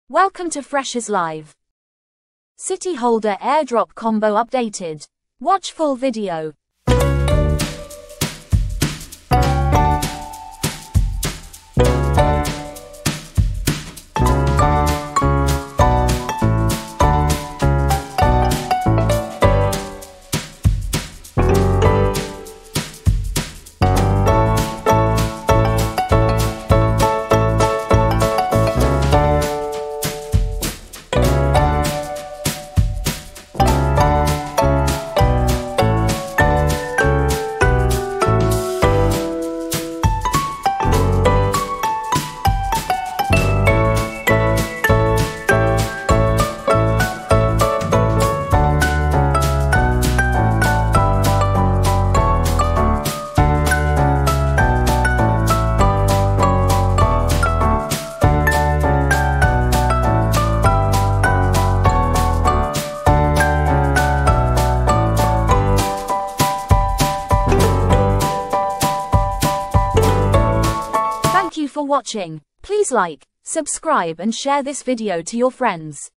Welcome to Freshers Live. City Holder Airdrop combo updated. Watch full video. Thank you for watching. Please like, subscribe and share this video to your friends.